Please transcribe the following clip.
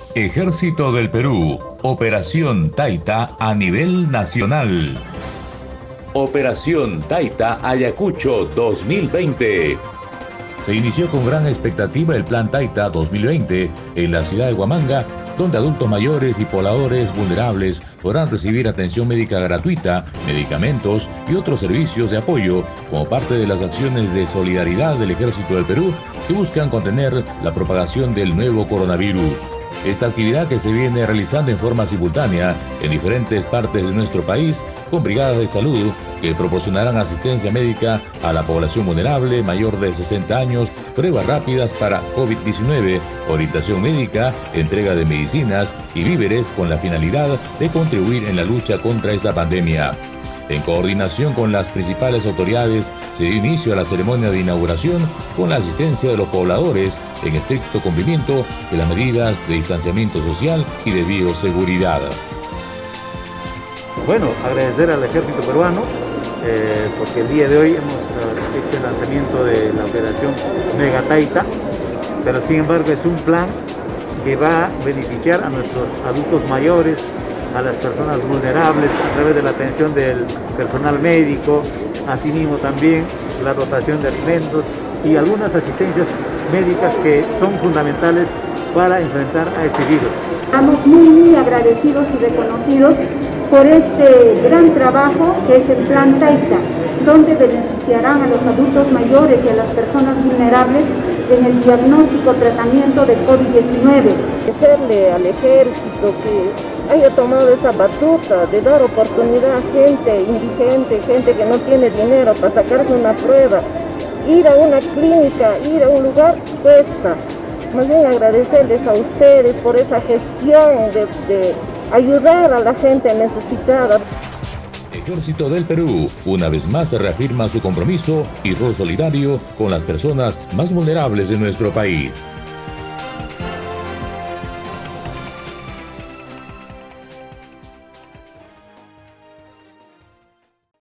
Ejército del Perú, Operación Taita a nivel nacional. Operación Taita Ayacucho 2020. Se inició con gran expectativa el Plan Taita 2020 en la ciudad de Huamanga, donde adultos mayores y pobladores vulnerables podrán recibir atención médica gratuita, medicamentos y otros servicios de apoyo como parte de las acciones de solidaridad del Ejército del Perú que buscan contener la propagación del nuevo coronavirus. Esta actividad, que se viene realizando en forma simultánea en diferentes partes de nuestro país, con brigadas de salud que proporcionarán asistencia médica a la población vulnerable mayor de 60 años, pruebas rápidas para COVID-19, orientación médica, entrega de medicinas y víveres con la finalidad de contribuir en la lucha contra esta pandemia. En coordinación con las principales autoridades, se dio inicio a la ceremonia de inauguración con la asistencia de los pobladores en estricto cumplimiento de las medidas de distanciamiento social y de bioseguridad. Bueno, agradecer al Ejército Peruano porque el día de hoy hemos hecho el lanzamiento de la operación Mega Taita, pero sin embargo es un plan que va a beneficiar a nuestros adultos mayores, a las personas vulnerables a través de la atención del personal médico, asimismo también la dotación de alimentos y algunas asistencias médicas que son fundamentales para enfrentar a este virus. Estamos muy agradecidos y reconocidos por este gran trabajo que es el Plan Taita, donde beneficiarán a los adultos mayores y a las personas vulnerables en el diagnóstico tratamiento de COVID-19. Agradecerle al Ejército que haya tomado esa batuta de dar oportunidad a gente indigente, gente que no tiene dinero para sacarse una prueba. Ir a una clínica, ir a un lugar cuesta. Más bien agradecerles a ustedes por esa gestión de ayudar a la gente necesitada. Ejército del Perú, una vez más se reafirma su compromiso y rol solidario con las personas más vulnerables de nuestro país.